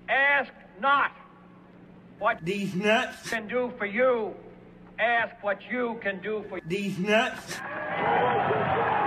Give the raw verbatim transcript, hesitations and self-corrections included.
Ask not what Deez Nutz can do for you. Ask what you can do for Deez Nutz.